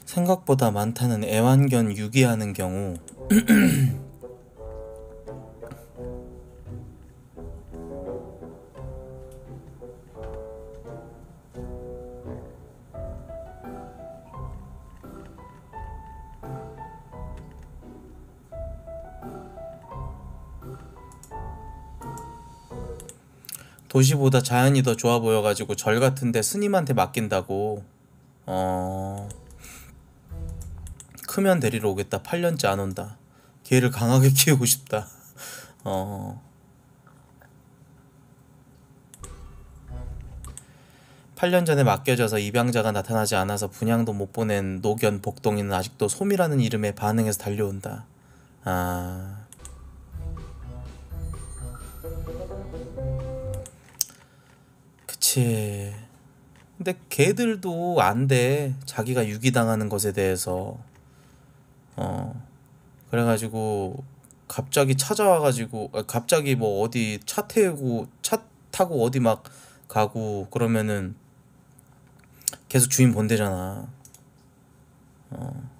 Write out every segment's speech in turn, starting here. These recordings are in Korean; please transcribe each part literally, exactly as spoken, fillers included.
생각보다 많다는 애완견 유기하는 경우. 도시보다 자연이 더 좋아 보여가지고 절 같은데 스님한테 맡긴다고. 어... 크면 데리러 오겠다. 팔 년째 안 온다. 걔를 강하게 키우고 싶다. 어... 팔 년 전에 맡겨져서 입양자가 나타나지 않아서 분양도 못 보낸 노견 복동이는 아직도 솜이라는 이름에 반응해서 달려온다. 아... 그치. 근데 걔들도 안돼. 자기가 유기당하는 것에 대해서. 어 그래가지고 갑자기 찾아와가지고 아, 갑자기 뭐 어디 차 태우고 차 타고 어디 막 가고 그러면은 계속 주인 본대잖아. 어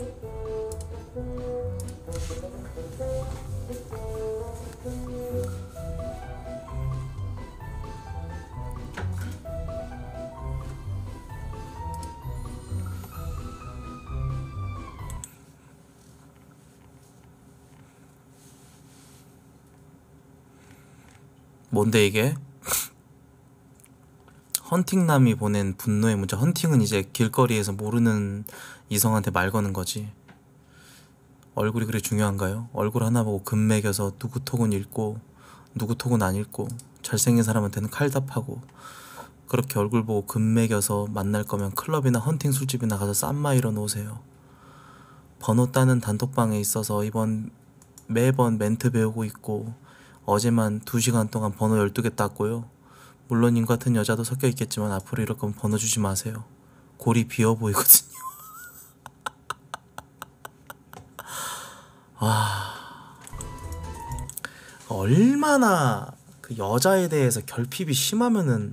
뭔데 이게? 헌팅남이 보낸 분노의 문자. 헌팅은 이제 길거리에서 모르는 이성한테 말 거는 거지. 얼굴이 그래 중요한가요? 얼굴 하나 보고 금 매겨서 누구 톡은 읽고 누구 톡은 안 읽고 잘생긴 사람한테는 칼답하고 그렇게 얼굴 보고 금 매겨서 만날 거면 클럽이나 헌팅 술집이나 가서 쌈마이러 놓으세요. 번호 따는 단톡방에 있어서 이번 매번 멘트 배우고 있고 어제만 두 시간 동안 번호 열두 개 땄고요. 물론 님 같은 여자도 섞여 있겠지만 앞으로 이럴 거면 번호 주지 마세요. 골이 비어 보이거든요. 아, 얼마나 그 여자에 대해서 결핍이 심하면은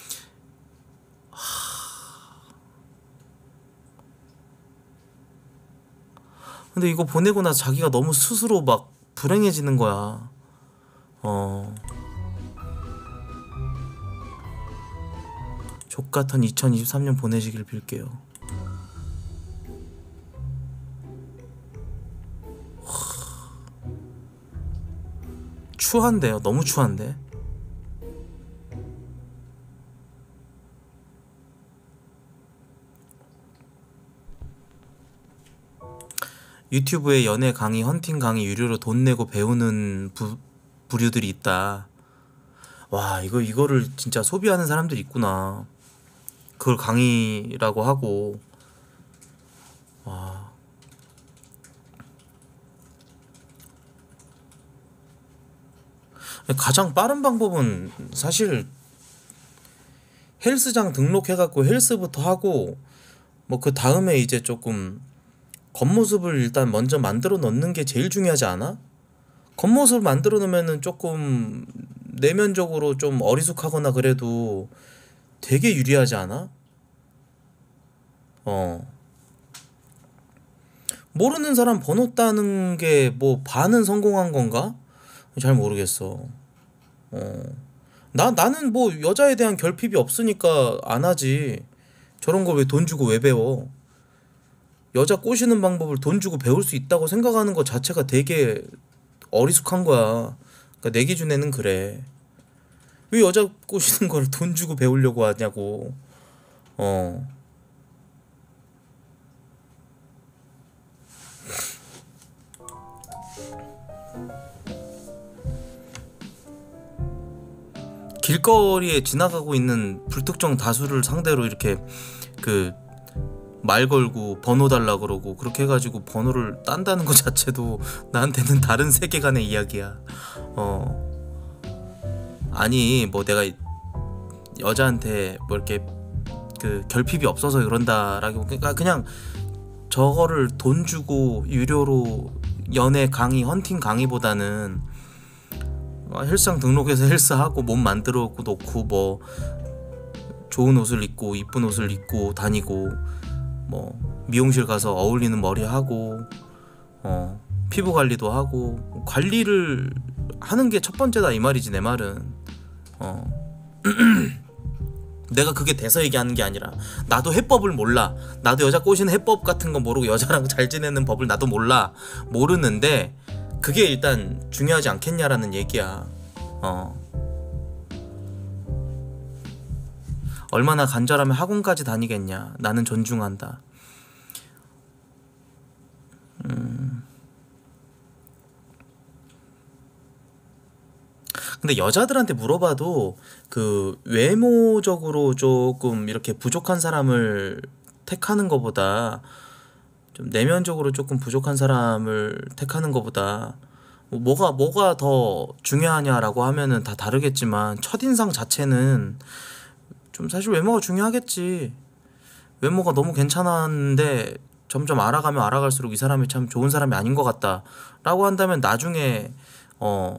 근데 이거 보내고 나서 자기가 너무 스스로 막 불행해지는 거야. 어 족같은 이천이십삼 년 보내시길 빌게요. 추한데요. 너무 추한데. 유튜브에 연애 강의, 헌팅 강의 유료로 돈 내고 배우는 부, 부류들이 있다. 와, 이거 이거를 진짜 소비하는 사람들이 있구나. 그걸 강의라고 하고. 와. 가장 빠른 방법은 사실 헬스장 등록해갖고 헬스부터 하고 뭐 그 다음에 이제 조금 겉모습을 일단 먼저 만들어 놓는 게 제일 중요하지 않아? 겉모습을 만들어 놓으면은 조금 내면적으로 좀 어리숙하거나 그래도 되게 유리하지 않아? 어. 모르는 사람 번호 따는 게 뭐 반은 성공한 건가? 잘 모르겠어. 어. 나, 나는 뭐 여자에 대한 결핍이 없으니까 안 하지. 저런 거 왜 돈 주고 왜 배워? 여자 꼬시는 방법을 돈 주고 배울 수 있다고 생각하는 것 자체가 되게 어리숙한 거야. 그러니까 내 기준에는 그래. 왜 여자 꼬시는 걸 돈 주고 배우려고 하냐고. 어. 길거리에 지나가고 있는 불특정 다수를 상대로 이렇게 그 말 걸고 번호 달라 그러고 그렇게 해가지고 번호를 딴다는 것 자체도 나한테는 다른 세계관의 이야기야. 어. 아니 뭐 내가 여자한테 뭐 이렇게 그 결핍이 없어서 그런다라고 그러니까 그냥 저거를 돈 주고 유료로 연애 강의, 헌팅 강의보다는 헬스장 등록해서 헬스하고 몸 만들어 놓고 뭐 좋은 옷을 입고 이쁜 옷을 입고 다니고 뭐 미용실 가서 어울리는 머리 하고 어 피부 관리도 하고 관리를 하는 게 첫 번째다 이 말이지 내 말은. 어 내가 그게 돼서 얘기하는 게 아니라 나도 해법을 몰라. 나도 여자 꼬시는 해법 같은 거 모르고 여자랑 잘 지내는 법을 나도 몰라. 모르는데 그게 일단 중요하지 않겠냐라는 얘기야. 어 얼마나 간절하면 학원까지 다니겠냐. 나는 존중한다. 음. 근데 여자들한테 물어봐도 그 외모적으로 조금 이렇게 부족한 사람을 택하는 것보다 좀 내면적으로 조금 부족한 사람을 택하는 것보다 뭐 뭐가 뭐가 더 중요하냐라고 하면은 다 다르겠지만 첫인상 자체는 좀 사실 외모가 중요하겠지. 외모가 너무 괜찮았는데 점점 알아가면 알아갈수록 이 사람이 참 좋은 사람이 아닌 것 같다 라고 한다면 나중에 어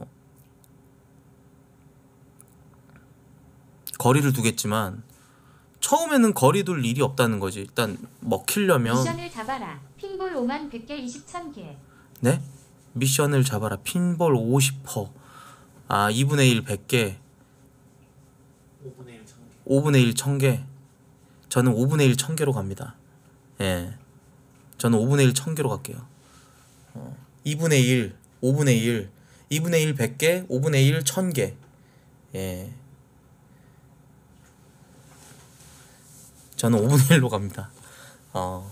거리를 두겠지만 처음에는 거리 둘 일이 없다는 거지. 일단 먹히려면 미션을 잡아라. 핀볼 오만 백 개 이십 천 개. 네? 미션을 잡아라. 핀볼 오십 퍼센트. 아 이분의 일 백 개. 오분의 일 천 개. 오분의 일 천 개. 저는 오분의 일 천 개로 갑니다. 예. 저는 오분의 일 천 개로 갈게요. 어. 이분의 일, 오분의 일, 이분의 일 백 개, 오분의 일 천 개. 예. 저는 오분의 일로 갑니다. 어.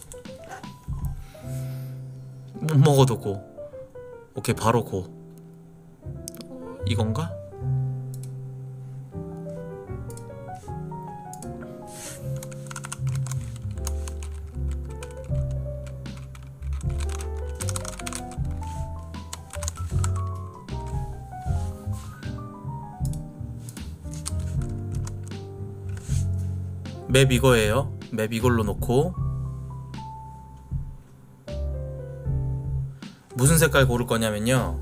못 먹어도 고. 오케이 바로 고. 이건가? 맵 이거예요. 맵 이걸로 놓고 무슨 색깔 고를 거냐면요,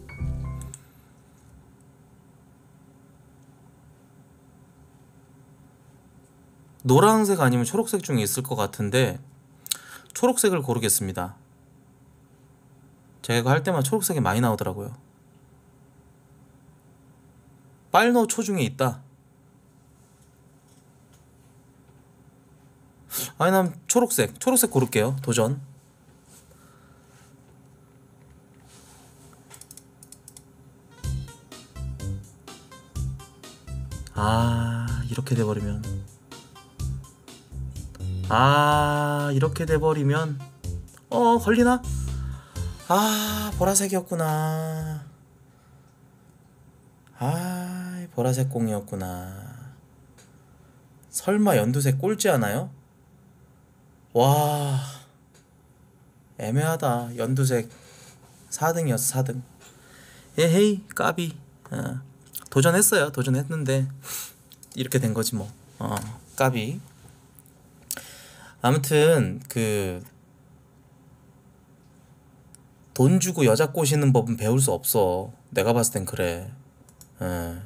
노란색 아니면 초록색 중에 있을 것 같은데 초록색을 고르겠습니다. 제가 할 때만 초록색이 많이 나오더라고요. 빨노 초 중에 있다. 아니 난 초록색 초록색 고를게요. 도전. 아 이렇게 돼버리면 아 이렇게 돼버리면 어 걸리나? 아 보라색이었구나. 아 보라색 공이었구나. 설마 연두색 꼴찌 하나요? 와 애매하다. 연두색 사 등이었어. 사 등. 에헤이 까비. 어. 도전했어요. 도전했는데 이렇게 된 거지 뭐. 어 까비. 아무튼 그 돈 주고 여자 꼬시는 법은 배울 수 없어. 내가 봤을 땐 그래. 에.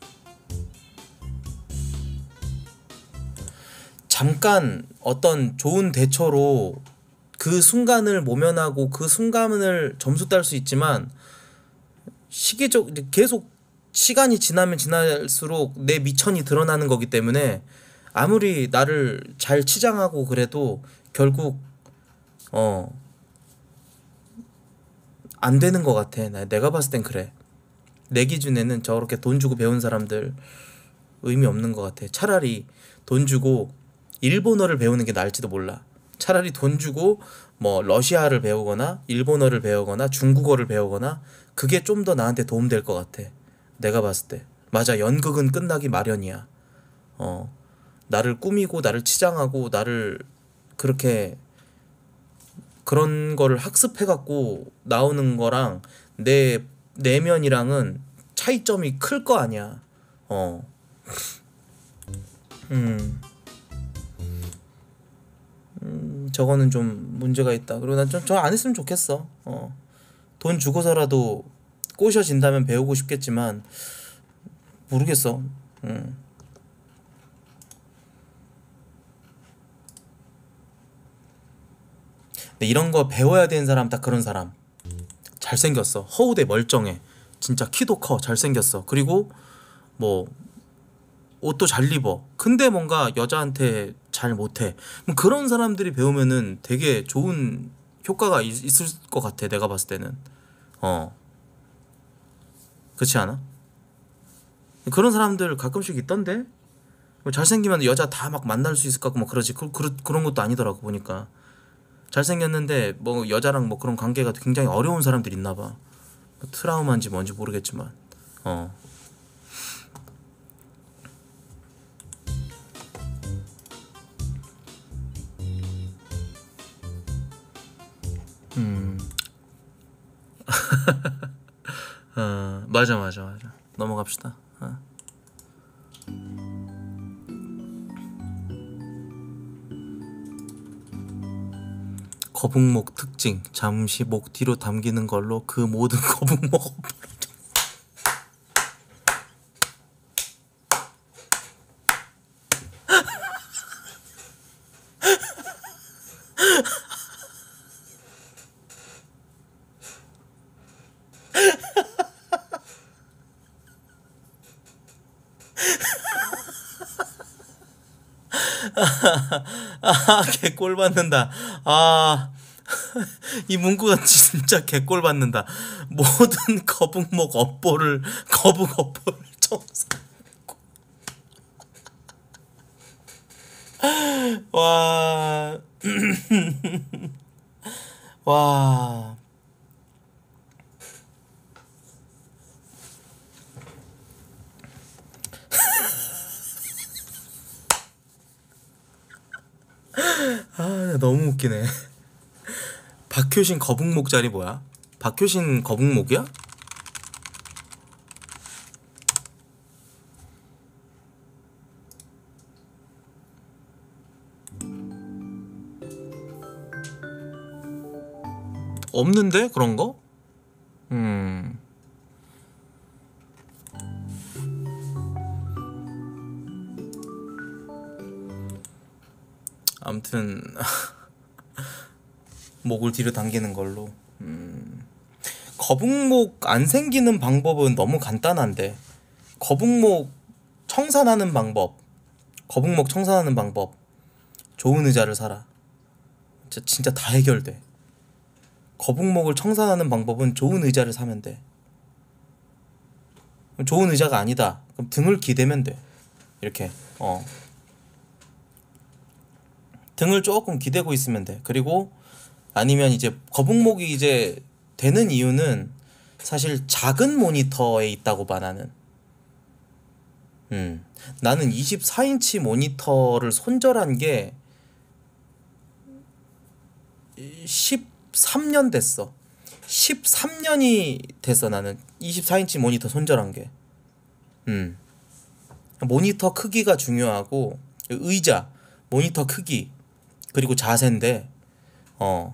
잠깐 어떤 좋은 대처로 그 순간을 모면하고 그 순간을 점수 딸 수 있지만 시기적 계속 시간이 지나면 지날수록 내 미천이 드러나는 거기 때문에 아무리 나를 잘 치장하고 그래도 결국 어 안 되는 것 같아. 나- 내가 봤을 땐 그래. 내 기준에는 저렇게 돈 주고 배운 사람들 의미 없는 것 같아. 차라리 돈 주고 일본어를 배우는 게 나을지도 몰라. 차라리 돈 주고 뭐 러시아를 배우거나 일본어를 배우거나 중국어를 배우거나 그게 좀 더 나한테 도움될 것 같아. 내가 봤을 때. 맞아. 연극은 끝나기 마련이야. 어 나를 꾸미고 나를 치장하고 나를 그렇게 그런 거를 학습해갖고 나오는 거랑 내 내면이랑은 차이점이 클 거 아니야. 어. 음. 음, 저거는 좀 문제가 있다. 그리고 난 좀 저 안 했으면 좋겠어. 어. 돈 주고서라도 꼬셔진다면 배우고 싶겠지만 모르겠어. 음. 근데 이런 거 배워야 되는 사람 딱 그런 사람. 잘생겼어. 허우대 멀쩡해. 진짜 키도 커. 잘생겼어. 그리고 뭐 옷도 잘 입어. 근데 뭔가 여자한테 잘 못해. 그럼 그런 사람들이 배우면은 되게 좋은 효과가 있, 있을 것 같아. 내가 봤을 때는. 어. 그렇지 않아? 그런 사람들 가끔씩 있던데? 잘생기면 여자 다 막 만날 수 있을 것 같고 뭐 그러지. 그, 그, 그런 것도 아니더라고 보니까. 잘생겼는데 뭐 여자랑 뭐 그런 관계가 굉장히 어려운 사람들이 있나 봐. 트라우마인지 뭔지 모르겠지만. 어. 음. 어, 맞아 맞아 맞아. 넘어갑시다. 어. 거북목 특징. 잠시 목 뒤로 당기는 걸로 그 모든 거북목 아, 개꼴 받는다. 아, 이 문구가 진짜 개꼴 받는다. 모든 거북목 업보를 거북 업보를 청소. 와, 와. 아, 너무 웃기네. 박효신 거북목 자리 뭐야? 박효신 거북목이야? 없는데 그런 거? 음. 아무튼 목을 뒤로 당기는 걸로. 음. 거북목 안 생기는 방법은 너무 간단한데. 거북목 청산하는 방법. 거북목 청산하는 방법. 좋은 의자를 사라. 진짜, 진짜 다 해결돼. 거북목을 청산하는 방법은 좋은 의자를 사면 돼. 좋은 의자가 아니다. 그럼 등을 기대면 돼. 이렇게. 어. 등을 조금 기대고 있으면 돼. 그리고 아니면 이제 거북목이 이제 되는 이유는 사실 작은 모니터에 있다고 봐 나는. 음. 나는 이십사 인치 모니터를 손절한 게 십삼 년 됐어. 십삼 년이 됐어 나는 이십사 인치 모니터 손절한 게. 음. 모니터 크기가 중요하고 의자, 모니터 크기 그리고 자세인데 어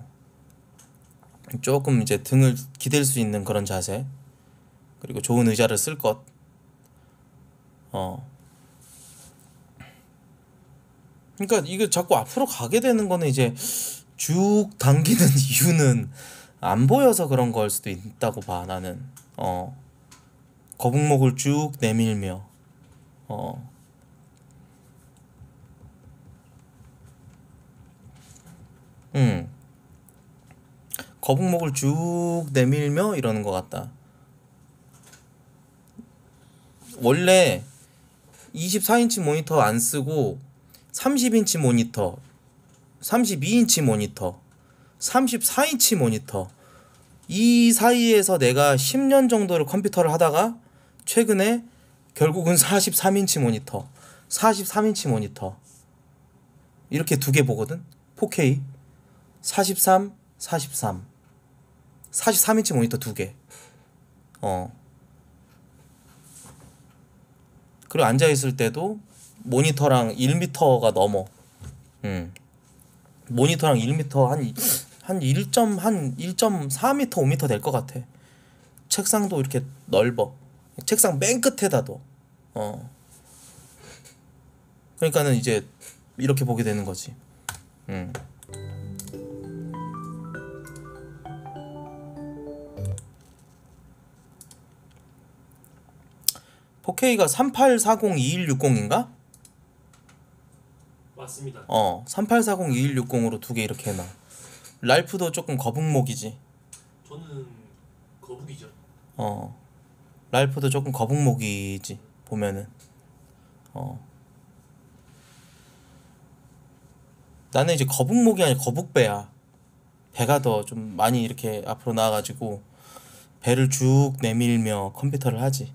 조금 이제 등을 기댈 수 있는 그런 자세 그리고 좋은 의자를 쓸 것. 어. 그러니까 이거 자꾸 앞으로 가게 되는 거는 이제 쭉 당기는 이유는 안 보여서 그런 걸 수도 있다고 봐 나는. 어. 거북목을 쭉 내밀며 어. 음. 거북목을 쭉 내밀며 이러는 것 같다. 원래 이십사 인치 모니터 안 쓰고 삼십 인치 모니터, 삼십이 인치 모니터, 삼십사 인치 모니터 이 사이에서 내가 십 년 정도를 컴퓨터를 하다가 최근에 결국은 사십삼 인치 모니터, 사십삼 인치 모니터 이렇게 두 개 보거든. 포케이 사십삼, 사십삼, 사십삼 인치 모니터 두 개. 어. 그리고 앉아 있을 때도 모니터랑 일 미터가 넘어. 음. 모니터랑 일 미터 한 한 일 점 한 일 점 사 미터, 오 미터 될 것 같아. 책상도 이렇게 넓어. 책상 맨 끝에다 둬. 어. 그러니까는 이제 이렇게 보게 되는 거지. 음. 포케이가 삼팔사공이일육공인가? 맞습니다. 어 삼팔사공이일육공으로 두 개 이렇게 해놔. 랄프도 조금 거북목이지. 저는 거북이죠. 어 랄프도 조금 거북목이지 보면은. 어 나는 이제 거북목이 아니라 거북배야. 배가 더 좀 많이 이렇게 앞으로 나와가지고 배를 쭉 내밀며 컴퓨터를 하지.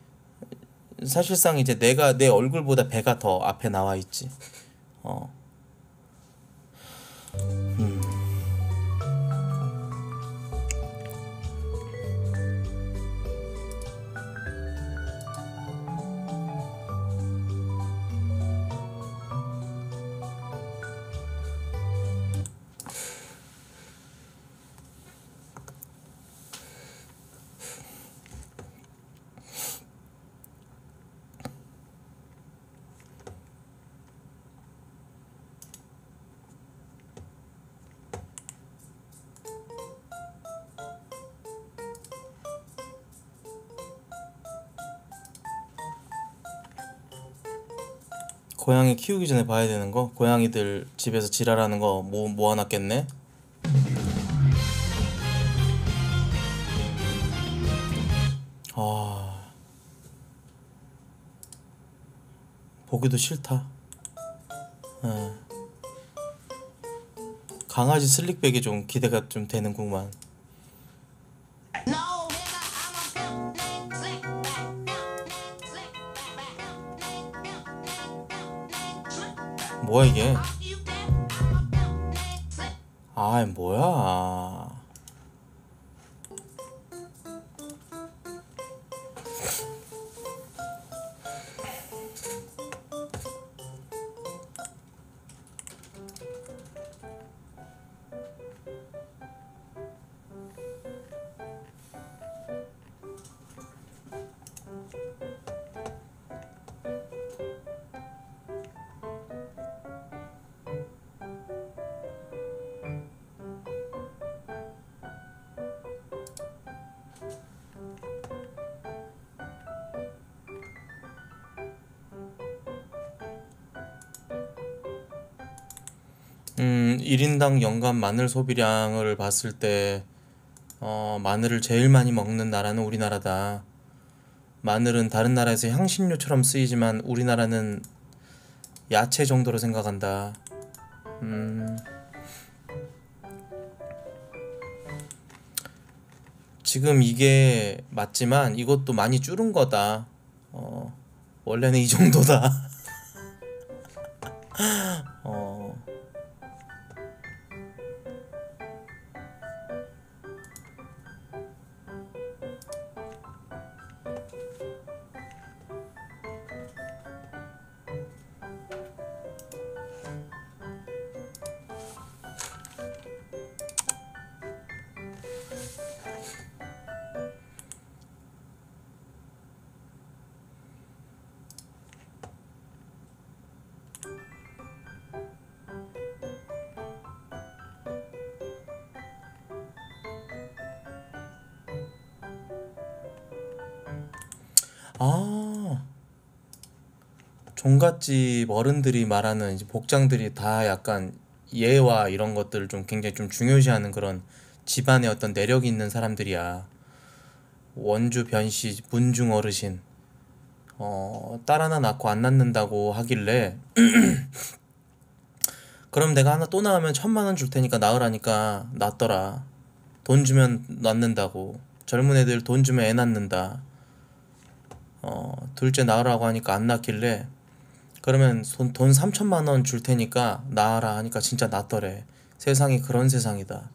사실상 이제 내가 내 얼굴보다 배가 더 앞에 나와 있지. 어. 음. 고양이 키우기 전에 봐야 되는 거? 고양이들 집에서 지랄하는 거 뭐 모아놨겠네? 아 보기도 싫다. 예. 강아지 슬릭백이 좀 기대가 좀 되는구만. 뭐야 이게? 아 뭐야? 음, 일 인당 연간 마늘 소비량을 봤을 때, 어, 마늘을 제일 많이 먹는 나라는 우리나라다. 마늘은 다른 나라에서 향신료처럼 쓰이지만 우리나라는 야채 정도로 생각한다. 음, 지금 이게 맞지만 이것도 많이 줄은 거다. 어, 원래는 이 정도다. 어, 아, 종갓집 어른들이 말하는 이제 복장들이 다 약간 예와 이런 것들을 좀 굉장히 좀 중요시하는 그런 집안의 어떤 내력이 있는 사람들이야. 원주 변씨 문중 어르신. 어, 딸 하나 낳고 안 낳는다고 하길래 그럼 내가 하나 또 낳으면 천만 원 줄 테니까 낳으라니까 낳더라. 돈 주면 낳는다고. 젊은 애들 돈 주면 애 낳는다. 어, 둘째 낳으라고 하니까 안 낳길래 그러면 돈, 돈 삼천만 원 줄 테니까 낳아라 하니까 진짜 낳더래. 세상이 그런 세상이다.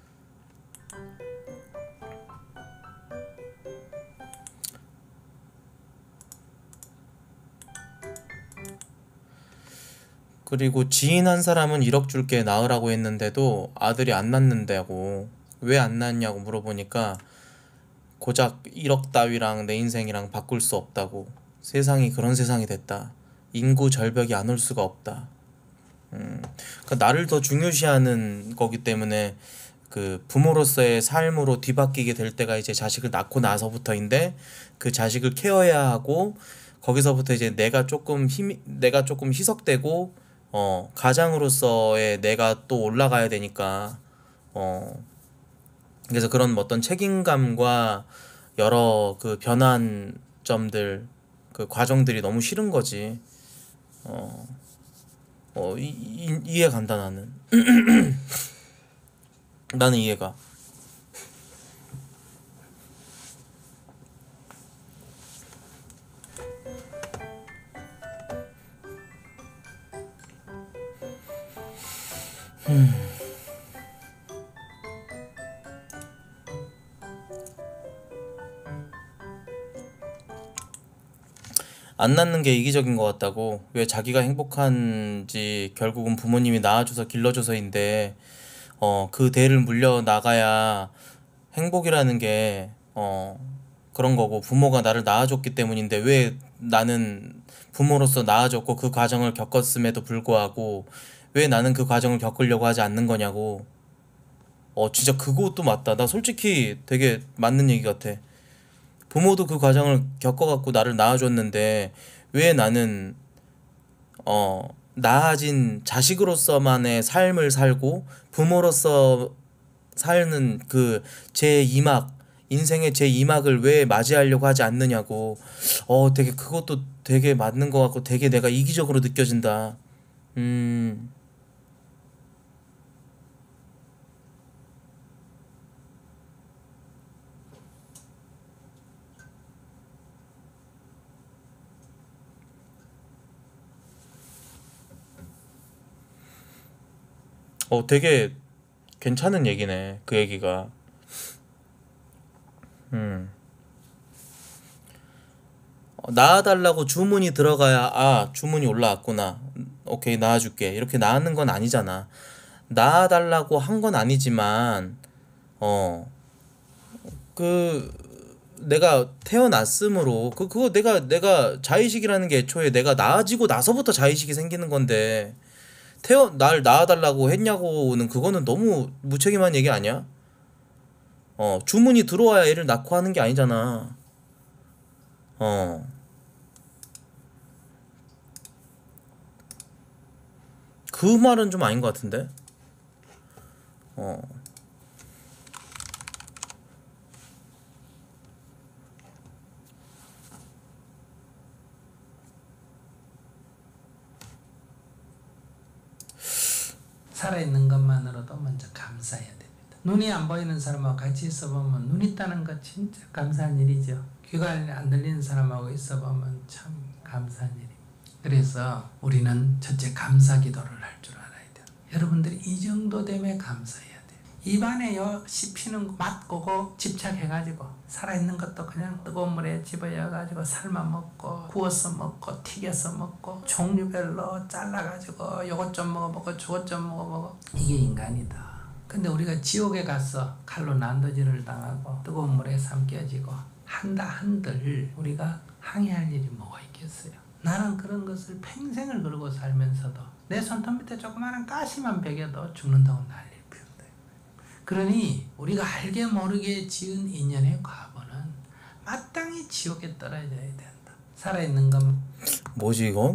그리고 지인 한 사람은 일억 줄게 낳으라고 했는데도 아들이 안 낳는다고. 왜 안 낳냐고 물어보니까 고작 일억 따위랑 내 인생이랑 바꿀 수 없다고. 세상이 그런 세상이 됐다. 인구 절벽이 안 올 수가 없다. 음, 그러니까 나를 더 중요시하는 거기 때문에 그 부모로서의 삶으로 뒤바뀌게 될 때가 이제 자식을 낳고 나서부터인데 그 자식을 케어해야 하고 거기서부터 이제 내가 조금 힘 내가 조금 희석되고 어 가장으로서의 내가 또 올라가야 되니까 어 그래서 그런 어떤 책임감과 여러 그 변환 점들 그 과정들이 너무 싫은 거지. 어, 어 이, 이, 이해 간다 나는. 나는 이해가. 음. 안 낳는 게 이기적인 것 같다고. 왜 자기가 행복한지 결국은 부모님이 낳아줘서 길러줘서인데 어, 그 대를 물려 나가야 행복이라는 게 어, 그런 거고 부모가 나를 낳아줬기 때문인데 왜 나는 부모로서 낳아줬고 그 과정을 겪었음에도 불구하고 왜 나는 그 과정을 겪으려고 하지 않는 거냐고. 어 진짜 그것도 맞다. 나 솔직히 되게 맞는 얘기 같아. 부모도 그 과정을 겪어갖고 나를 낳아줬는데 왜 나는 어 낳아진 자식으로서만의 삶을 살고 부모로서 사는 그 제 이 막 인생의 제 이 막을 왜 맞이하려고 하지 않느냐고. 어 되게 그것도 되게 맞는 것 같고 되게 내가 이기적으로 느껴진다. 음. 어 되게 괜찮은 얘기네 그 얘기가. 음. 어, 낳아달라고 주문이 들어가야 아 주문이 올라왔구나 오케이 낳아줄게 이렇게 낳는 건 아니잖아. 낳아달라고 한 건 아니지만 어 그 내가 태어났으므로 그 그거 내가 내가 자의식이라는 게 애초에 내가 낳아지고 나서부터 자의식이 생기는 건데 태어 날 낳아달라고 했냐고는 그거는 너무 무책임한 얘기 아니야? 어 주문이 들어와야 애를 낳고 하는 게 아니잖아. 어 그 말은 좀 아닌 것 같은데. 어 살아있는 것만으로도 먼저 감사해야 됩니다. 눈이 안 보이는 사람하고 같이 있어보면 눈 있다는 거 진짜 감사한 일이죠. 귀가 안 들리는 사람하고 있어보면 참 감사한 일입니다. 그래서 우리는 첫째 감사 기도를 할 줄 알아야 돼요. 여러분들이 이 정도 되면 감사해야 돼요. 입안에 요 씹히는 거 맛보고 집착해가지고 살아있는 것도 그냥 뜨거운 물에 집어여가지고 삶아 먹고 구워서 먹고 튀겨서 먹고 종류별로 잘라가지고 요것 좀 먹어보고 저것 좀 먹어보고 이게 인간이다. 근데 우리가 지옥에 가서 칼로 난도질을 당하고 뜨거운 물에 삼켜지고 한다 한들 우리가 항의할 일이 뭐가 있겠어요. 나는 그런 것을 평생을 그러고 살면서도 내 손톱 밑에 조그마한 가시만 베겨도 죽는다고 난리 피운다. 그러니 우리가 알게 모르게 지은 인연의 과보는 마땅히 지옥에 떨어져야 된다. 살아있는 건 뭐지 이거?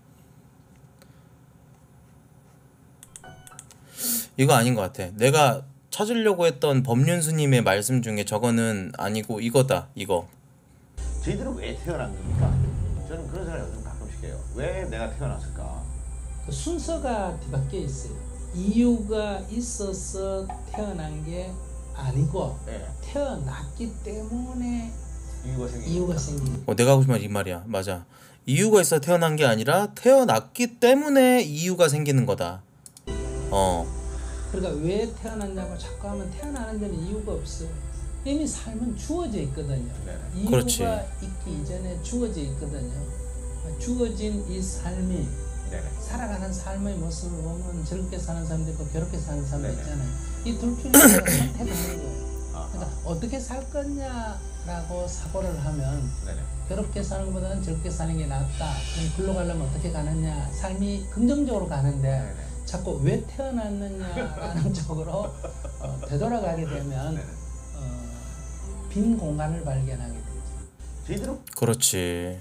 이거 아닌 것 같아. 내가 찾으려고 했던 법륜스님의 말씀 중에 저거는 아니고 이거다 이거. 저희들은 왜 태어난 겁니까? 저는 그런 생각을 요즘 가끔씩 해요. 왜 내가 태어났을까? 그 순서가 뒤바뀌어 있어요. 이유가 있어서 태어난 게 아니고 네. 태어났기 때문에 이유가 생긴 이유가 겁니다. 생긴 어, 내가 하고 싶은 말 이 말이야. 맞아. 이유가 있어 태어난 게 아니라 태어났기 때문에 이유가 생기는 거다. 어. 그러니까 왜 태어났냐고 자꾸 하면 태어나는 데는 이유가 없어요. 이미 삶은 주어져 있거든요. 네. 이유가 그렇지. 있기 이전에 주어져 있거든요. 주어진 이 삶이 네네. 살아가는 삶의 모습을 보면 즐겁게 사는 사람도 있고 괴롭게 사는 사람도 네네. 있잖아요. 이 둘 중에 하나를 선택하는 거예요. 아하. 그러니까 어떻게 살 거냐라고 사고를 하면 네네. 괴롭게 사는 것보다는 즐겁게 사는 게 낫다. 그럼 굴러 가려면 어떻게 가느냐. 삶이 긍정적으로 가는데 네네. 자꾸 왜 태어났느냐라는 쪽으로 어, 되돌아가게 되면 네네. 어, 빈 공간을 발견하게 되죠. 저희들은 그렇지.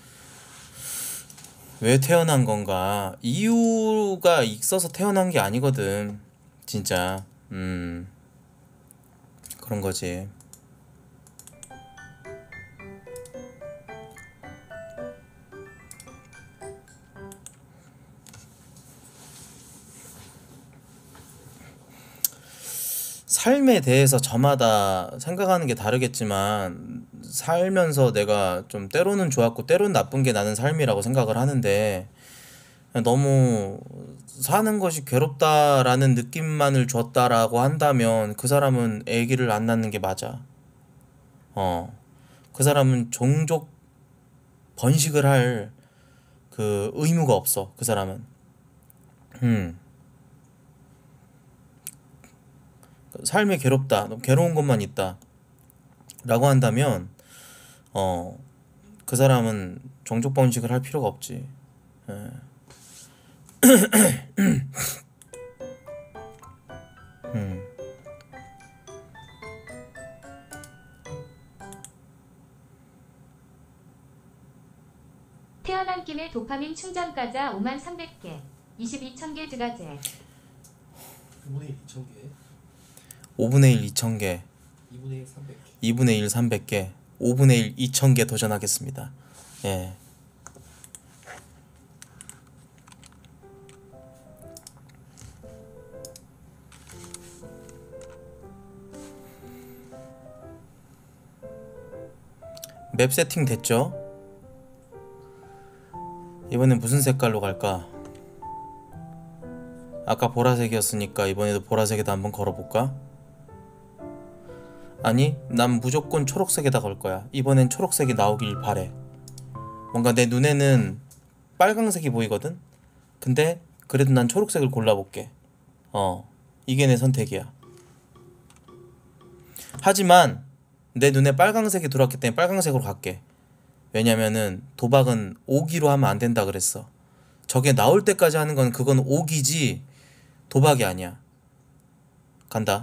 왜 태어난 건가? 이유가 있어서 태어난 게 아니거든. 진짜. 음. 그런 거지. 삶에 대해서 저마다 생각하는 게 다르겠지만 살면서 내가 좀 때로는 좋았고 때로는 나쁜 게 나는 삶이라고 생각을 하는데 너무 사는 것이 괴롭다라는 느낌만을 줬다라고 한다면 그 사람은 아기를 안 낳는 게 맞아. 어. 그 사람은 종족 번식을 할 그 의무가 없어. 그 사람은. 음. 삶이 괴롭다. 너무 괴로운 것만 있다. 라고 한다면 어, 그 사람은 종족 번식을 할 필요가 없지. 예. 음. 태어난 김에 도파민 충전 과자 오만 삼백 개, 이십이천 개 드가제. 이분의 일 이천 개, 오분의 일 이천 개, 이분의 일 삼백 개. 이분의 일 삼백 개, 오분의 일 이천 개 도전하겠습니다. 예. 맵 세팅 됐죠? 이번엔 무슨 색깔로 갈까? 아까 보라색이었으니까 이번에도 보라색에다 한번 걸어볼까? 아니, 난 무조건 초록색에다 걸 거야. 이번엔 초록색이 나오길 바래. 뭔가 내 눈에는 빨강색이 보이거든? 근데 그래도 난 초록색을 골라볼게. 어, 이게 내 선택이야. 하지만 내 눈에 빨강색이 들어왔기 때문에 빨강색으로 갈게. 왜냐면은 도박은 오기로 하면 안 된다 그랬어. 저게 나올 때까지 하는 건 그건 오기지 도박이 아니야. 간다.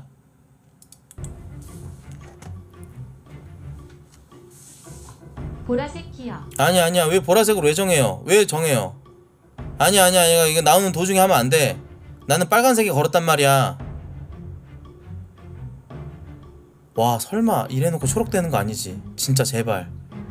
보라색 기어. 아니 아니야. 왜 보라색으로 왜 정해요? 왜 정해요? 아니 아니야 아니야. 이거 나오는 도중에 하면 안 돼. 나는 빨간색에 걸었단 말이야. 와 설마 이래놓고 초록 되는 거 아니지? 진짜 제발.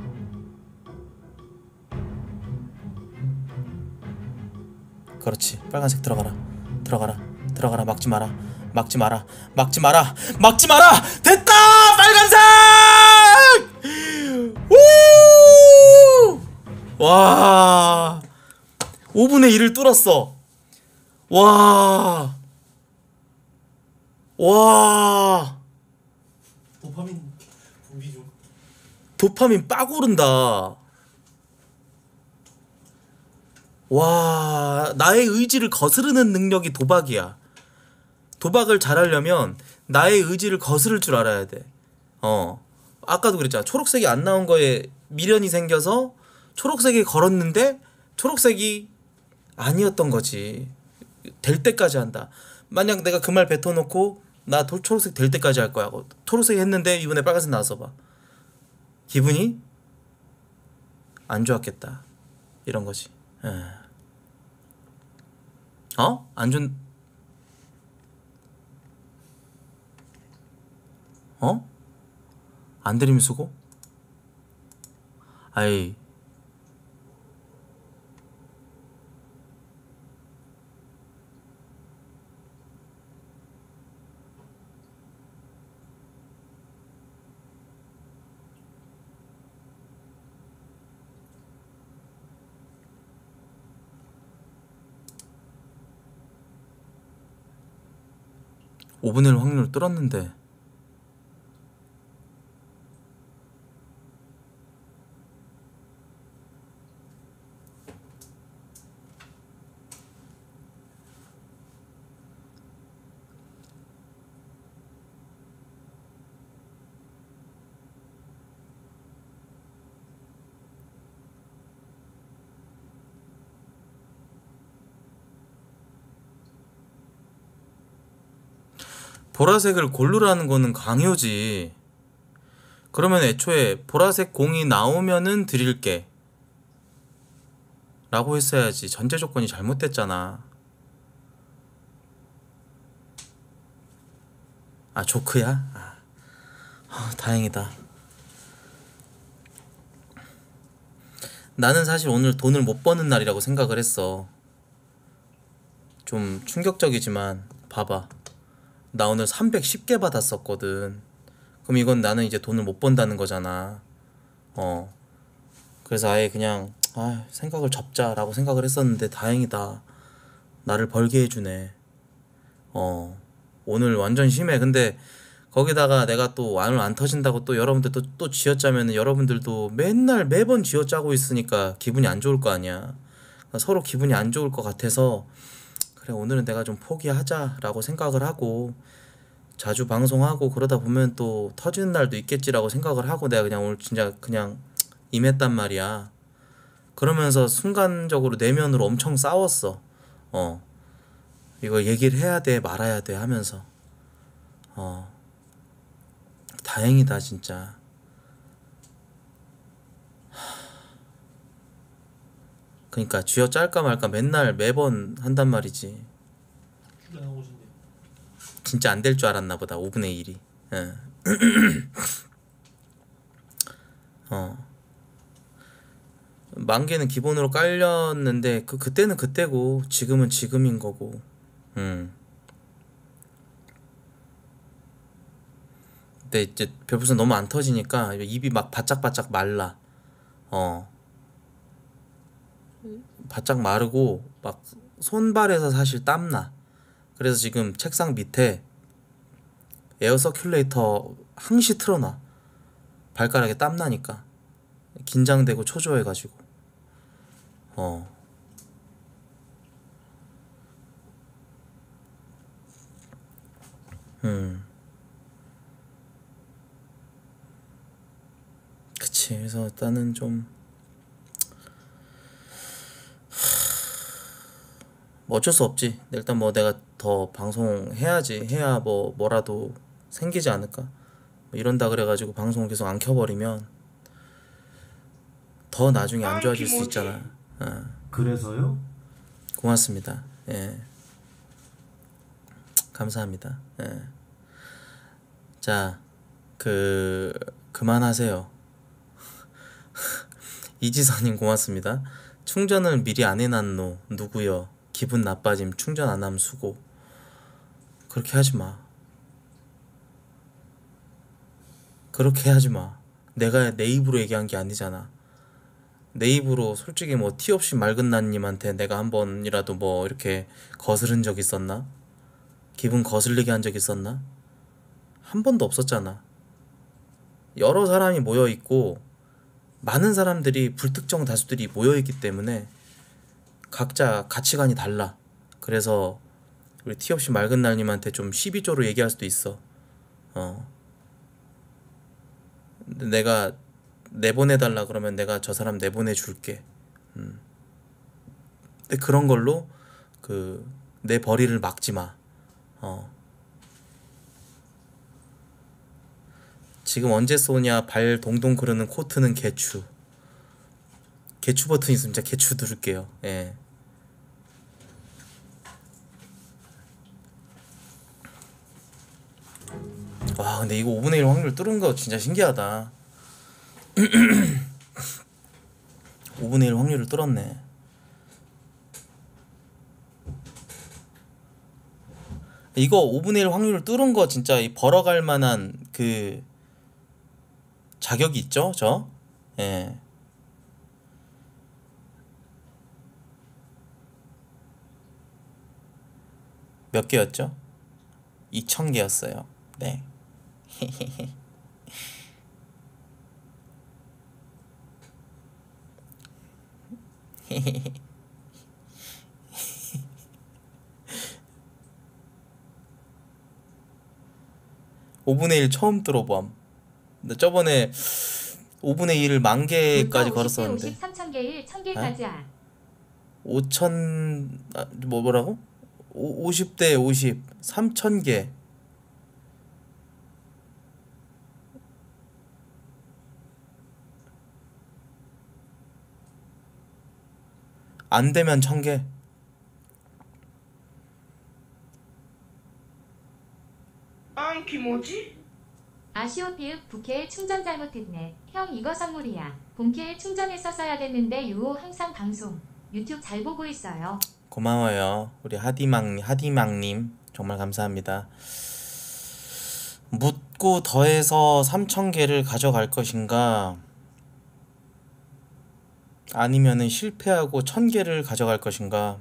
그렇지. 빨간색 들어가라. 들어가라. 들어가라. 막지 마라. 막지 마라. 막지 마라. 막지 마라. 됐다. 빨간색. 우! 와. 오분의 일을 뚫었어. 와. 와. 도파민 분비 중. 도파민 빡 오른다. 와, 나의 의지를 거스르는 능력이 도박이야. 도박을 잘하려면 나의 의지를 거스를 줄 알아야 돼. 어. 아까도 그랬잖아. 초록색이 안 나온 거에 미련이 생겨서 초록색에 걸었는데 초록색이 아니었던 거지. 될 때까지 한다. 만약 내가 그 말 뱉어놓고 나 도, 초록색 될 때까지 할 거야. 초록색 했는데 이번에 빨간색 나와서 봐. 기분이 안 좋았겠다. 이런 거지. 에. 어? 안 좋은 어? 안 들이면 수고? 아이 오분의 일 확률 뚫었는데 보라색을 고르라는 거는 강요지. 그러면 애초에 보라색 공이 나오면은 드릴게 라고 했어야지. 전제 조건이 잘못됐잖아. 아, 조크야? 아, 아, 다행이다. 나는 사실 오늘 돈을 못 버는 날이라고 생각을 했어. 좀 충격적이지만 봐봐, 나 오늘 삼백십 개 받았었거든. 그럼 이건 나는 이제 돈을 못 번다는 거잖아. 어 그래서 아예 그냥 아 생각을 접자라고 생각을 했었는데 다행이다. 나를 벌게 해주네. 어 오늘 완전 심해. 근데 거기다가 내가 또 오늘 안 터진다고 또 여러분들 또, 또 쥐어짜면 여러분들도 맨날 매번 쥐어짜고 있으니까 기분이 안 좋을 거 아니야. 그러니까 서로 기분이 안 좋을 것 같아서 그래, 오늘은 내가 좀 포기하자라고 생각을 하고, 자주 방송하고 그러다 보면 또 터지는 날도 있겠지라고 생각을 하고 내가 그냥 오늘 진짜 그냥 임했단 말이야. 그러면서 순간적으로 내면으로 엄청 싸웠어. 어 이거 얘기를 해야 돼 말아야 돼 하면서. 어 다행이다 진짜. 그러니까 쥐어 짤까 말까 맨날 매번 한단 말이지. 출연하고 싶네. 진짜 안 될 줄 알았나 보다. 오분의 일이. 예. 어. 만 개는 기본으로 깔렸는데 그 그때는 그때고 지금은 지금인 거고. 음. 근데 이제 별풍선 너무 안 터지니까 입이 막 바짝바짝 말라. 어. 바짝 마르고 막 손발에서 사실 땀나. 그래서 지금 책상 밑에 에어 서큘레이터 항시 틀어놔. 발가락에 땀나니까. 긴장되고 초조해가지고. 어. 음. 그치. 그래서 일단은 좀 뭐 어쩔 수 없지. 일단 뭐 내가 더 방송해야지. 해야 뭐 뭐라도 생기지 않을까. 뭐 이런다 그래가지고 방송을 계속 안 켜버리면 더 나중에 안 좋아질 수 있잖아. 어. 그래서요? 고맙습니다. 예. 감사합니다. 예. 자, 그 그만하세요. 이지선님 고맙습니다. 충전을 미리 안 해놨노. 누구여? 기분 나빠짐. 충전 안 함 수고. 그렇게 하지 마. 그렇게 하지 마. 내가 내 입으로 얘기한 게 아니잖아. 내 입으로 솔직히 뭐 티 없이 맑은 나님한테 내가 한 번이라도 뭐 이렇게 거스른 적 있었나? 기분 거슬리게 한 적 있었나? 한 번도 없었잖아. 여러 사람이 모여 있고 많은 사람들이 불특정 다수들이 모여 있기 때문에 각자 가치관이 달라. 그래서 우리 티 없이 맑은 날님한테 좀 십이조로 얘기할 수도 있어. 어. 근데 내가 내보내달라 그러면 내가 저 사람 내보내줄게. 음. 근데 그런 걸로 그 내 벌이를 막지 마. 어. 지금 언제 쏘냐. 발 동동 그러는 코트는 개추. 개추 버튼 있으면 진짜 개추 누를게요. 예. 와 근데 이거 오분의 일 확률 뚫은 거 진짜 신기하다. 오분의 일 확률을 뚫었네. 이거 오분의 일 확률을 뚫은 거 진짜 벌어갈 만한 그 자격이 있죠, 저? 예. 몇 개였죠? 이천 개였어요. 네. 오분의 일 처음 뚫어봄. 근데 저번에 오분의 일을 만 개까지 걸었었는데 오십, 삼천 개일 천 개 어? 가자. 오천 아, 뭐 뭐라고? 오, 오십 대 오십 삼천 개 안 되면 천 개. 안기 뭐지? 아시오피읍 부캐에 충전 잘못했네. 형 이거 선물이야. 본캐에 충전해서 써야 됐는데 유호 항상 방송 유튜브 잘 보고 있어요. 고마워요. 우리 하디망 하디망님 정말 감사합니다. 묻고 더해서 삼천 개를 가져갈 것인가? 아니면은 실패하고 천 개를 가져갈 것인가?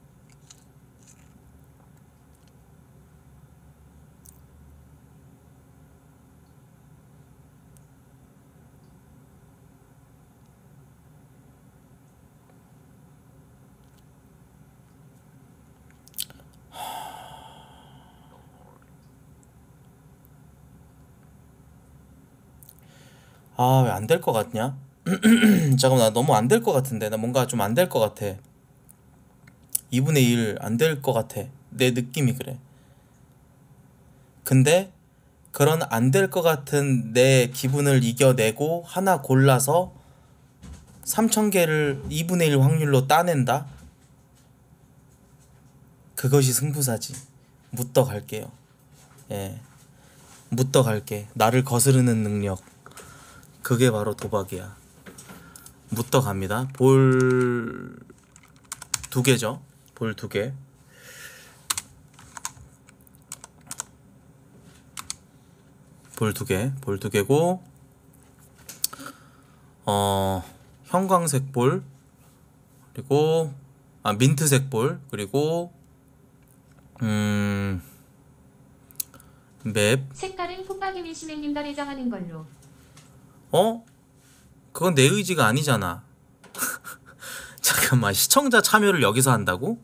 아, 왜 안 될 것 같냐? 잠깐만, 나 너무 안 될 것 같은데. 나 뭔가 좀 안 될 것 같아. 이분의 일 안 될 것 같아. 내 느낌이 그래. 근데 그런 안 될 것 같은 내 기분을 이겨내고 하나 골라서 삼천 개를 이분의 일 확률로 따낸다? 그것이 승부사지. 묻더 갈게요. 예. 묻더 갈게. 나를 거스르는 능력. 그게 바로 도박이야. 묻더 갑니다. 볼 두 개죠. 볼 두 개. 볼 두 개. 볼 두 개고 어 형광색 볼 그리고 아 민트색 볼 그리고 음 맵. 색깔은 풋박이 민심행님 덜 정하는 걸로. 어? 그건 내 의지가 아니잖아. 잠깐만, 시청자 참여를 여기서 한다고?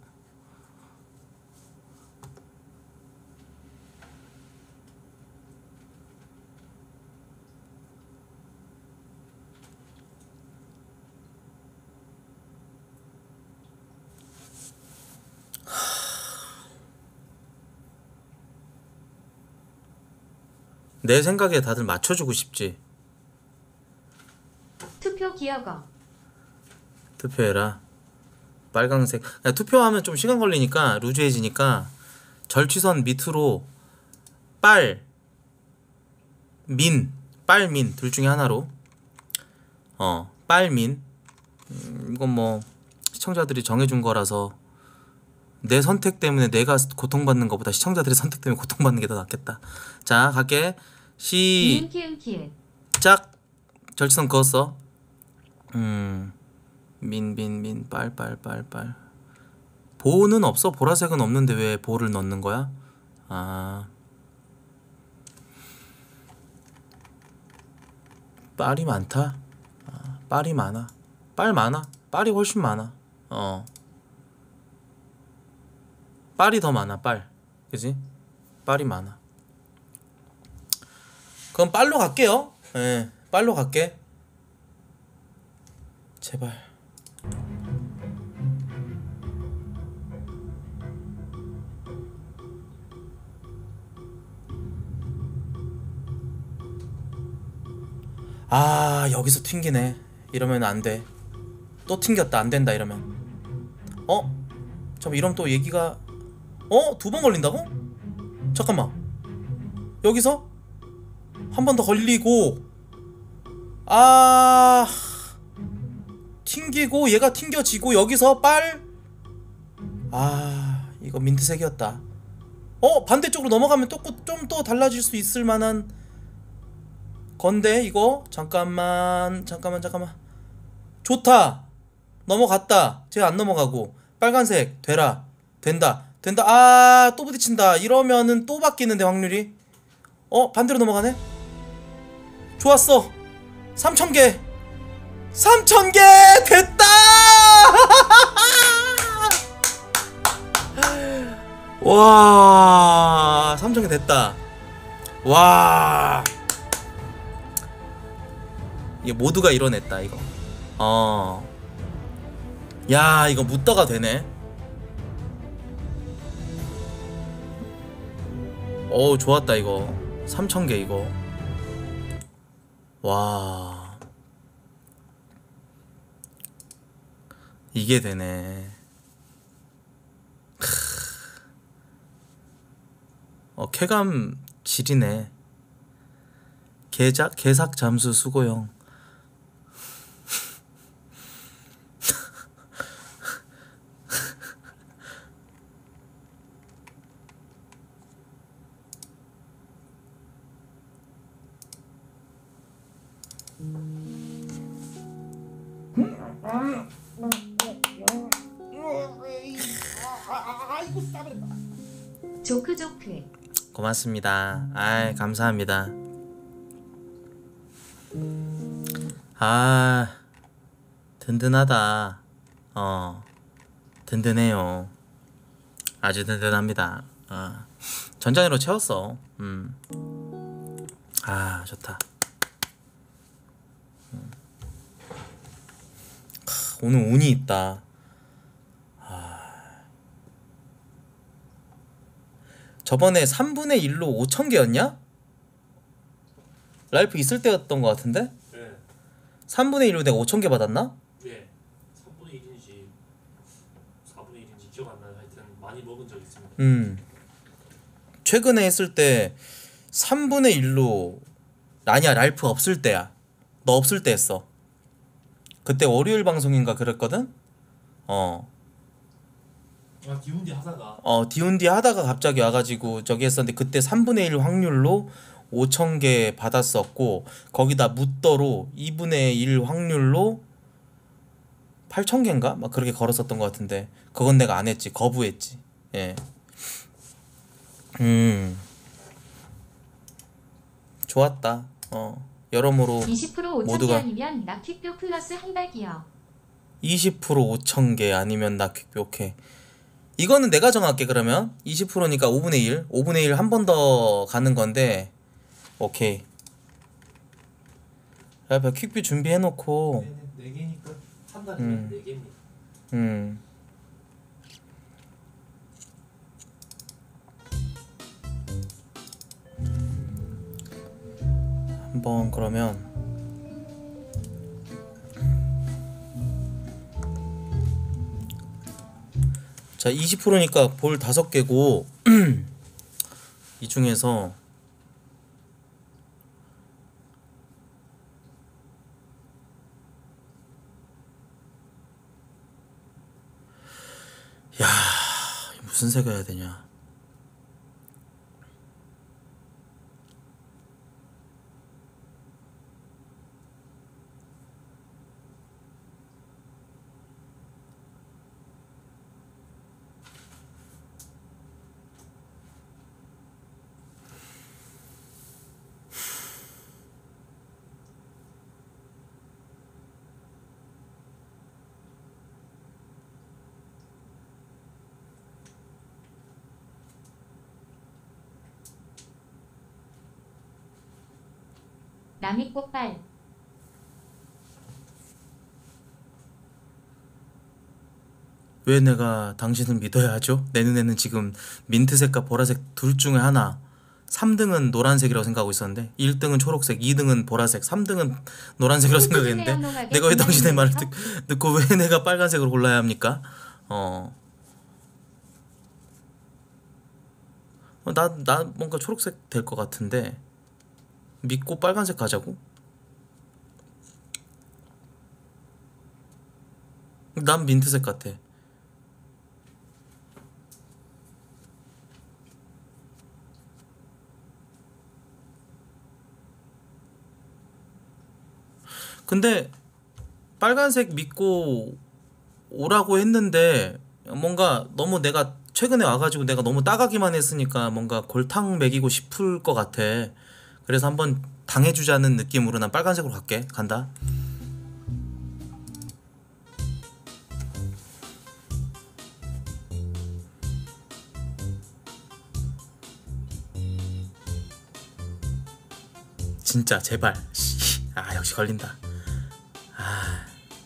내 생각에 다들 맞춰주고 싶지. 투표 기억어. 투표해라. 빨강색. 야, 투표하면 좀 시간 걸리니까 루즈해지니까 절취선 밑으로 빨, 민, 빨민 둘 중에 하나로 어 빨민. 음, 이건 뭐 시청자들이 정해준 거라서 내 선택 때문에 내가 고통받는 것보다 시청자들의 선택 때문에 고통받는 게 더 낫겠다. 자, 갈게. 시작. 니은키은키은. 절취선 그었어. 음, 민, 민, 민, 빨, 빨, 빨, 빨. 보는 없어? 보라색은 없는데 왜 보를 넣는 거야? 아, 빨이 많다. 아, 빨이 많아. 빨 많아. 빨이 훨씬 많아. 어, 빨이 더 많아. 빨, 그지? 빨이 많아. 그럼 빨로 갈게요. 예, 빨로 갈게. 제발. 아, 여기서 튕기네. 이러면 안 돼. 또 튕겼다. 안 된다 이러면. 어? 잠깐, 이러면 또 얘기가 어? 두 번 걸린다고? 잠깐만. 여기서 한 번 더 걸리고 아... 튕기고 얘가 튕겨지고 여기서 빨. 아, 이거 민트색이었다. 어? 반대쪽으로 넘어가면 또 좀 더 달라질 수 있을 만한 건데 이거? 잠깐만 잠깐만 잠깐만. 좋다. 넘어갔다. 쟤 안 넘어가고 빨간색 되라. 된다 된다. 아, 또 부딪힌다. 이러면은 또 바뀌는데 확률이. 어? 반대로 넘어가네? 좋았어. 삼천 개 삼천 개 됐다. 와, 삼천 개 됐다. 와, 이게 모두가 이뤄냈다 이거. 어, 야, 이거 묻다가 되네. 어, 좋았다 이거. 삼천 개 이거. 와, 이게 되네. 어, 쾌감 지리네. 개작 개삭 잠수 수고형. 조크 조크. 고맙습니다. 아이, 감사합니다. 아, 든든하다. 어, 든든해요. 아주 든든합니다. 어. 전장으로 채웠어. 음. 아, 좋다. 음. 크, 오늘 운이 있다. 저번에 삼분의 일로 오천 개였냐? 라이프 있을 때였던 것 같은데? 네. 삼분의 일로 내가 오천 개 받았나? 네. 삼분의 일인지 사분의 일인지 기억 안 나요. 하여튼 많이 먹은 적 있습니다. 음. 최근에 했을 때 삼분의 일로, 아니야, 랄프 없을 때야. 너 없을 때 했어. 그때 월요일 방송인가 그랬거든? 어. 아, 기운디 하다가 어, 디온디 하다가 갑자기 와가지고 저기 했었는데, 그때 삼분의 일 확률로 오천 개 받았었고, 거기다 무더로 이분의 일 확률로 팔천 개인가? 막 그렇게 걸었었던 것 같은데, 그건 내가 안 했지. 거부했지. 예. 음. 좋았다. 어. 여러모로 이십 퍼센트 오천 개 모두가 아니면 락킥뷰 플러스 한 달 기여. 이십 퍼센트 오천 개 아니면 나 퀵뷰. 오케이. 이거는 내가 정할게. 그러면 이십 퍼센트니까 오분의 일, 오분의 일 한 번 더 가는 건데, 오케이. 야, 퀵뷰 준비해놓고. 네, 네, 네 개니까 한 달이면 음. 네 개입니다. 음. 한번 그러면 자, 이십 퍼센트니까 볼 다섯 개고 이 중에서 야, 무슨 색을 해야 되냐? 남이 꽃발. 왜 내가 당신을 믿어야 하죠? 내 눈에는 지금 민트색과 보라색 둘 중에 하나. 삼 등은 노란색이라고 생각하고 있었는데, 일 등은 초록색, 이 등은 보라색, 삼 등은 노란색이라고 생각했는데, 내가 왜 당신의 말을 듣, 듣고 왜 내가 빨간색으로 골라야 합니까? 어. 어, 나, 나 뭔가 초록색 될 것 같은데 믿고 빨간색 가자고? 난 민트색 같아. 근데 빨간색 믿고 오라고 했는데 뭔가 너무 내가 최근에 와가지고 내가 너무 따가기만 했으니까 뭔가 골탕 먹이고 싶을 것 같아. 그래서 한번 당해주자는 느낌으로 난 빨간색으로 갈게. 간다. 진짜 제발. 아, 역시 걸린다. 아,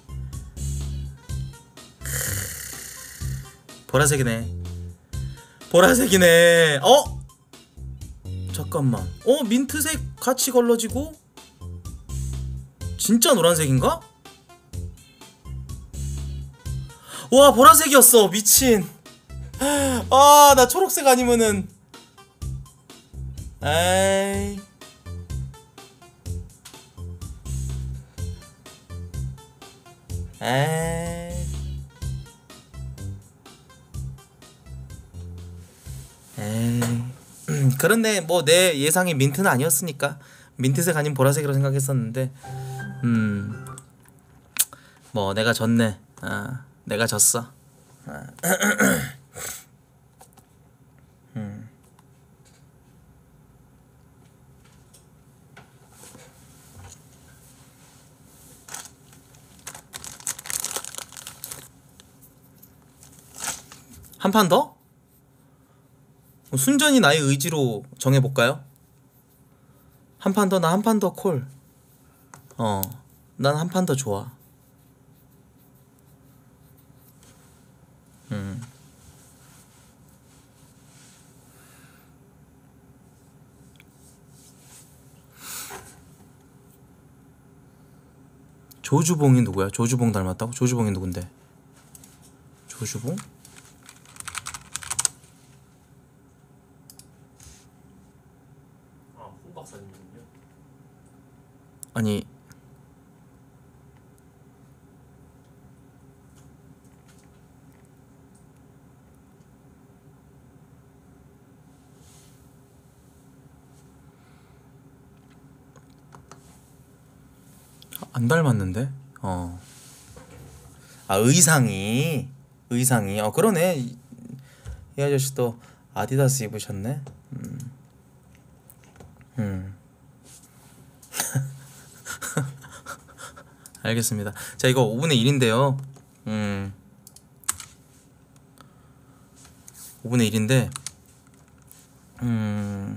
보라색이네. 보라색이네. 어? 잠깐만. 어? 민트색 같이 걸러지고? 진짜 노란색인가? 와 보라색이었어. 미친. 아 나 초록색 아니면은 에이 에이 에이 그런데 뭐 내 예상이 민트는 아니었으니까 민트색 아닌 보라색이라고 생각했었는데 음 뭐 내가 졌네. 아 내가 졌어. 아. 음. 한 판 더? 순전히 나의 의지로 정해볼까요? 한 판 더, 나 한 판 더 콜. 어, 난 한 판 더 좋아. 음. 조주봉이 누구야? 조주봉 닮았다고? 조주봉이 누군데? 조주봉? 아, 홍 박사님이군요. 아니 안 닮았는데? 어. 아 의상이 의상이 어 그러네. 이, 이 아저씨도 아디다스 입으셨네. 음. 음. 알겠습니다. 자 이거 오분의 일인데요. 음. 오분의 일인데 음.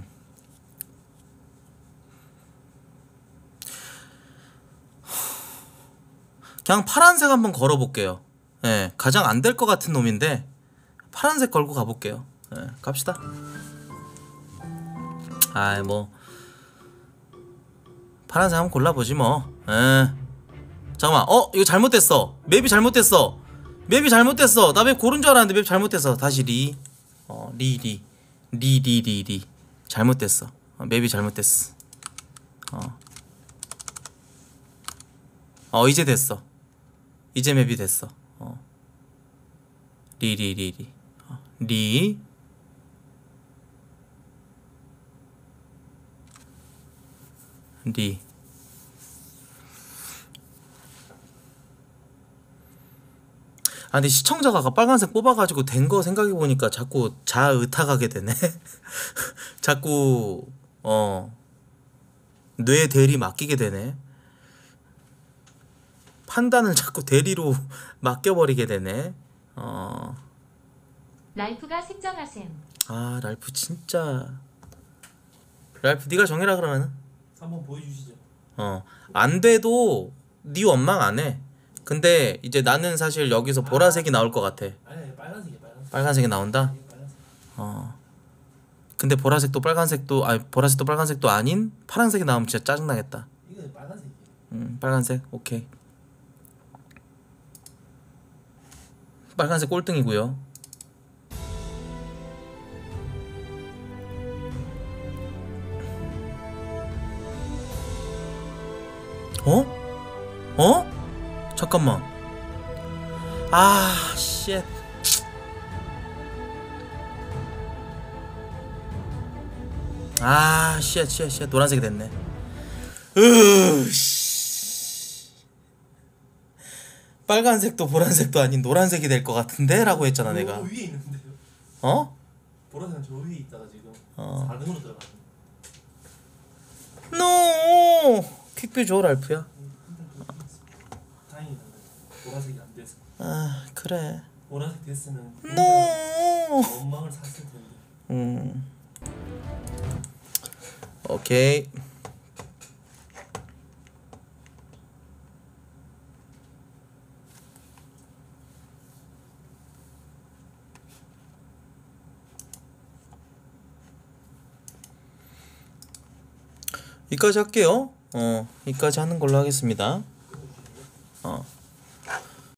그냥 파란색 한번 걸어볼게요. 예, 가장 안 될 것 같은 놈인데 파란색 걸고 가볼게요. 예, 갑시다. 아이 뭐 파란색 한번 골라보지 뭐. 예. 잠깐만, 어 이거 잘못됐어. 맵이 잘못됐어. 맵이 잘못됐어. 나 맵 고른 줄 알았는데 맵 잘못됐어. 다시 리, 어 리 리 리 리 리 리 잘못됐어. 어, 맵이 잘못됐어. 어. 어 이제 됐어. 이제 맵이 됐어. 어. 리 리 리 리 어. 리 리 아 근데 시청자가 아까 빨간색 뽑아가지고 된 거 생각해보니까 자꾸 자의탁하게 되네. 자꾸 어 뇌 대리 맡기게 되네. 판단을 자꾸 대리로 맡겨버리게 되네. 어. 랄프가 색정하셈. 아 랄프 진짜. 랄프 네가 정해라 그러면은. 한번 보여주시죠. 어 안돼도 네 원망 안해. 근데 이제 나는 사실 여기서 보라색이 나올 것 같아. 아니, 아니 빨간색이 빨간색. 빨간색이 나온다? 이게 빨간색. 어 근데 보라색도 빨간색도 아니 보라색도 빨간색도 아닌 파란색이 나오면 진짜 짜증나겠다. 이거 빨간색이에요. 음 빨간색 오케이. 빨간색 꼴등이고요. 어? 어? 잠깐만. 아, 쉣. 아, 쉣, 쉣, 쉣. 노란색이 됐네. 으, 씨. 빨간색도 보라색도 아닌 노란색이 될 것 같은데? 라고 했잖아, 저 내가. 위에 있는데요. 어? 보라색은 저 위에 있다가 지금 어. 사 등으로 들어가는. 노! 퀵뷰 줘, 랄프야. 다행이다. 보라색이 안 돼서. 아, 그래. 보라색 됐으면 노! 원망을 샀을 텐데. 음. 오케이. 이까지 할게요. 어, 이까지 하는 걸로 하겠습니다. 어.